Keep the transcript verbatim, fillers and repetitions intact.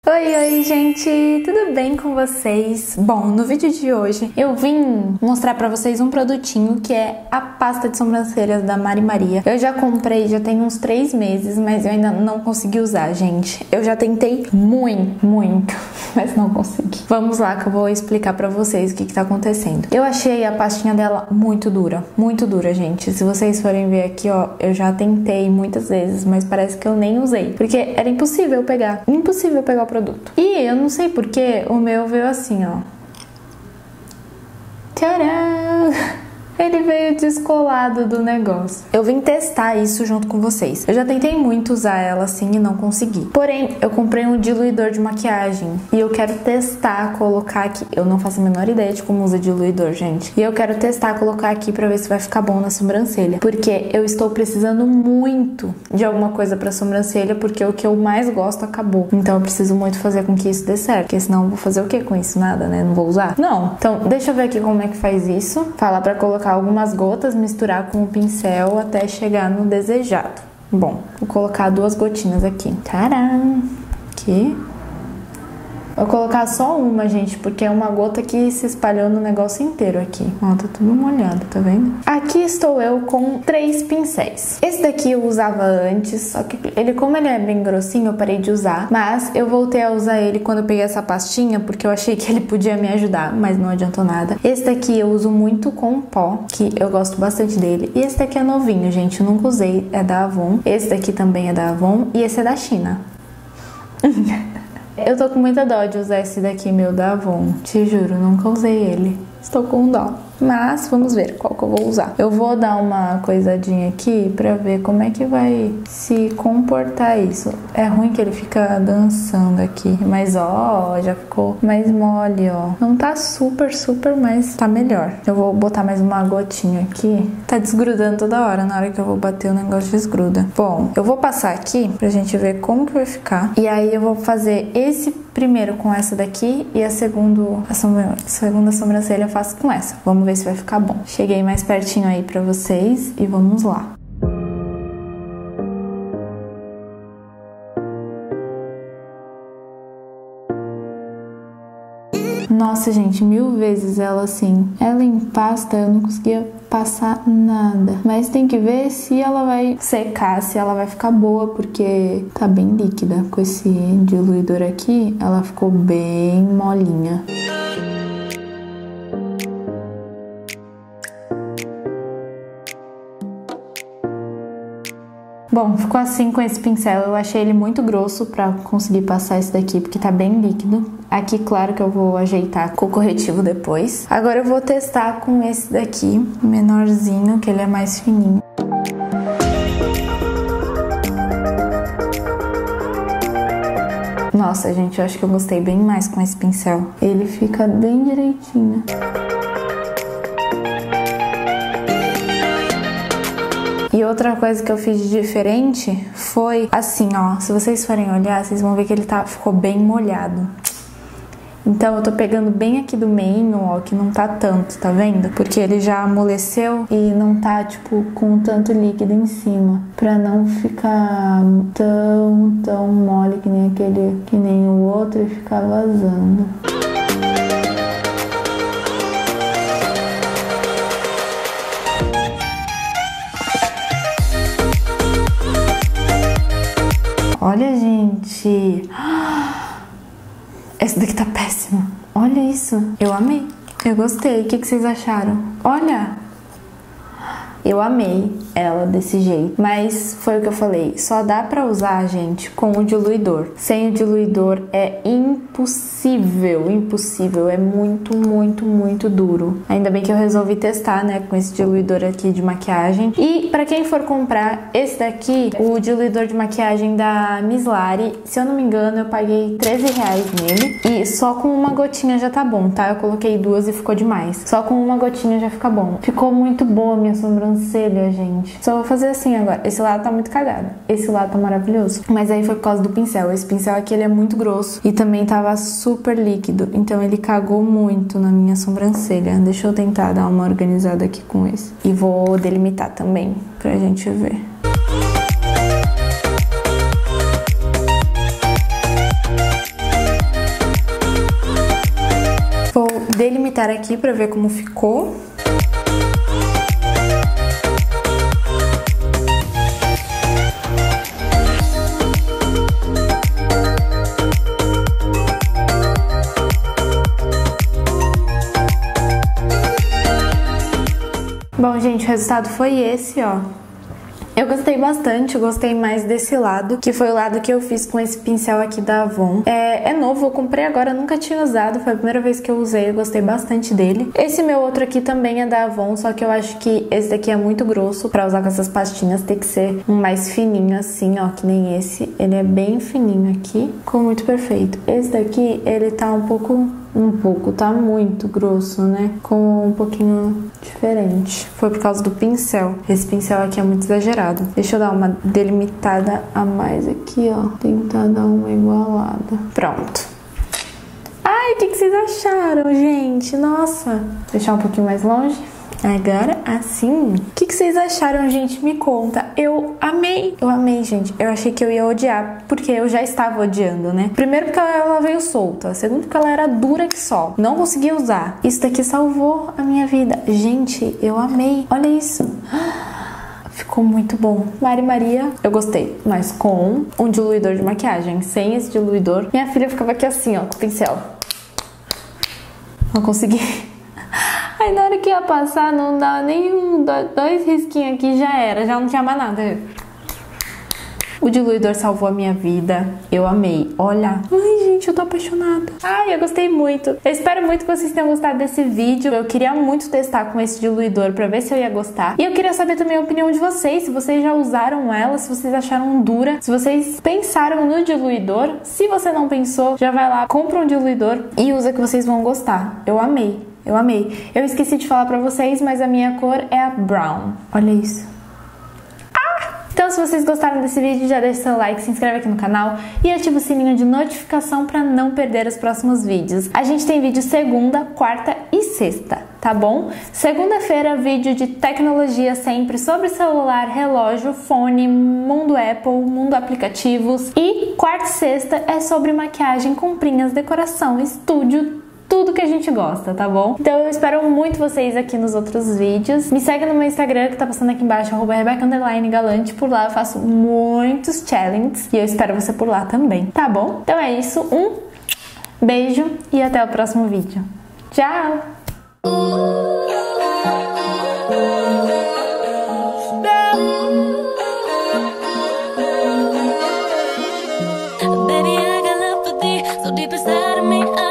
Oi, oi, gente! Tudo bem com vocês? Bom, no vídeo de hoje eu vim mostrar pra vocês um produtinho que é a pasta de sobrancelhas da Mari Maria. Eu já comprei, já tem uns três meses, mas eu ainda não consegui usar, gente. Eu já tentei muito, muito, mas não consegui. Vamos lá que eu vou explicar pra vocês o que que tá acontecendo. Eu achei a pastinha dela muito dura, muito dura, gente. Se vocês forem ver aqui, ó, eu já tentei muitas vezes, mas parece que eu nem usei, porque era impossível pegar, impossível pegar o produto. E eu não sei porque o meu veio assim, ó. Tcharam! Ele veio descolado do negócio. Eu vim testar isso junto com vocês. Eu já tentei muito usar ela assim e não consegui. Porém, eu comprei um diluidor de maquiagem e eu quero testar, colocar aqui. Eu não faço a menor ideia de como usa diluidor, gente. E eu quero testar, colocar aqui pra ver se vai ficar bom na sobrancelha. Porque eu estou precisando muito de alguma coisa pra sobrancelha, porque o que eu mais gosto acabou. Então eu preciso muito fazer com que isso dê certo. Porque senão eu vou fazer o que com isso? Nada, né? Não vou usar? Não. Então, deixa eu ver aqui como é que faz isso. Falar pra colocar algumas gotas, misturar com o pincel até chegar no desejado. Bom, vou colocar duas gotinhas aqui. Tcharam! Aqui. Vou colocar só uma, gente, porque é uma gota que se espalhou no negócio inteiro aqui. Ó, tá tudo molhado, tá vendo? Aqui estou eu com três pincéis. Esse daqui eu usava antes, só que ele, como ele é bem grossinho, eu parei de usar. Mas eu voltei a usar ele quando eu peguei essa pastinha, porque eu achei que ele podia me ajudar, mas não adiantou nada. Esse daqui eu uso muito com pó, que eu gosto bastante dele. E esse daqui é novinho, gente, eu nunca usei, é da Avon. Esse daqui também é da Avon e esse é da China. Eu tô com muita dó de usar esse daqui meu da Avon, te juro, nunca usei ele. Estou com dó. Mas vamos ver qual que eu vou usar. Eu vou dar uma coisadinha aqui pra ver como é que vai se comportar isso. É ruim que ele fica dançando aqui, mas ó, já ficou mais mole, ó. Não tá super, super, mas tá melhor. Eu vou botar mais uma gotinha aqui. Tá desgrudando toda hora, na hora que eu vou bater o negócio desgruda. Bom, eu vou passar aqui pra gente ver como que vai ficar. E aí eu vou fazer esse primeiro com essa daqui e a, segundo, a, sombra, a segunda sobrancelha eu faço com essa. Vamos ver se vai ficar bom. Cheguei mais pertinho aí pra vocês e vamos lá. Nossa, gente, mil vezes ela assim. Ela em pasta eu não conseguia passar nada. Mas tem que ver se ela vai secar, se ela vai ficar boa, porque tá bem líquida. Com esse diluidor aqui, ela ficou bem molinha. Bom, ficou assim com esse pincel. Eu achei ele muito grosso pra conseguir passar esse daqui, porque tá bem líquido. Aqui, claro que eu vou ajeitar com o corretivo depois. Agora eu vou testar com esse daqui, menorzinho, que ele é mais fininho. Nossa, gente, eu acho que eu gostei bem mais com esse pincel. Ele fica bem direitinho. E outra coisa que eu fiz de diferente foi assim, ó. Se vocês forem olhar, vocês vão ver que ele tá, ficou bem molhado. Então eu tô pegando bem aqui do meio, ó, que não tá tanto, tá vendo? Porque ele já amoleceu e não tá, tipo, com tanto líquido em cima. Pra não ficar tão, tão mole que nem aquele, que nem o outro e ficar vazando. Olha, gente. Essa daqui tá péssima. Olha isso. Eu amei. Eu gostei. O que que vocês acharam? Olha. Eu amei ela desse jeito. Mas foi o que eu falei. Só dá pra usar, gente, com o diluidor. Sem o diluidor é impossível. Impossível. É muito, muito, muito duro. Ainda bem que eu resolvi testar, né? Com esse diluidor aqui de maquiagem. E pra quem for comprar esse daqui, o diluidor de maquiagem da Miss Lari, se eu não me engano, eu paguei treze reais nele. E só com uma gotinha já tá bom, tá? Eu coloquei duas e ficou demais. Só com uma gotinha já fica bom. Ficou muito boa a minha sobrancelha, gente. Só vou fazer assim agora. Esse lado tá muito cagado. Esse lado tá maravilhoso. Mas aí foi por causa do pincel. Esse pincel aqui, ele é muito grosso. E também tava super líquido. Então ele cagou muito na minha sobrancelha. Deixa eu tentar dar uma organizada aqui com esse. E vou delimitar também, pra gente ver. ajeitar aqui pra ver como ficou. Bom, gente, o resultado foi esse, ó. Eu gostei bastante, eu gostei mais desse lado, que foi o lado que eu fiz com esse pincel aqui da Avon. É, é novo, eu comprei agora, nunca tinha usado, foi a primeira vez que eu usei, eu gostei bastante dele. Esse meu outro aqui também é da Avon, só que eu acho que esse daqui é muito grosso pra usar com essas pastinhas, tem que ser um mais fininho assim, ó, que nem esse. Ele é bem fininho aqui, ficou muito perfeito. Esse daqui, ele tá um pouco... Um pouco, tá muito grosso, né? Com um pouquinho diferente. Foi por causa do pincel. Esse pincel aqui é muito exagerado. Deixa eu dar uma delimitada a mais aqui, ó. Tentar dar uma igualada. Pronto. Ai, o que, que vocês acharam, gente? Nossa. Vou deixar um pouquinho mais longe. Agora, assim. O que, que vocês acharam, gente? Me conta. Eu amei. Eu amei, gente. Eu achei que eu ia odiar, porque eu já estava odiando, né? Primeiro porque ela veio solta. Segundo porque ela era dura que só. Não consegui usar. Isso daqui salvou a minha vida. Gente, eu amei. Olha isso. Ficou muito bom. Mari Maria, eu gostei. Mas com um diluidor de maquiagem. Sem esse diluidor, minha filha ficava aqui assim, ó, com o pincel. Não consegui. Aí na hora que ia passar, não dava nem um, dois risquinhos aqui, já era, já não tinha mais nada. O diluidor salvou a minha vida, eu amei, olha. Ai, gente, eu tô apaixonada. Ai, eu gostei muito. Eu espero muito que vocês tenham gostado desse vídeo. Eu queria muito testar com esse diluidor pra ver se eu ia gostar. E eu queria saber também a opinião de vocês, se vocês já usaram ela, se vocês acharam dura, se vocês pensaram no diluidor. Se você não pensou, já vai lá, compra um diluidor e usa que vocês vão gostar. Eu amei. Eu amei. Eu esqueci de falar pra vocês, mas a minha cor é a brown. Olha isso. Ah! Então, se vocês gostaram desse vídeo, já deixa seu like, se inscreve aqui no canal e ativa o sininho de notificação pra não perder os próximos vídeos. A gente tem vídeo segunda, quarta e sexta, tá bom? Segunda-feira, vídeo de tecnologia sempre sobre celular, relógio, fone, mundo Apple, mundo aplicativos. E quarta e sexta é sobre maquiagem, comprinhas, decoração, estúdio, tudo que a gente gosta, tá bom? Então eu espero muito vocês aqui nos outros vídeos. Me segue no meu Instagram, que tá passando aqui embaixo, arroba Rebeca underline galante. Por lá eu faço muitos challenges e eu espero você por lá também, tá bom? Então é isso, um beijo e até o próximo vídeo. Tchau! Baby, I got love for thee, so deep inside of me.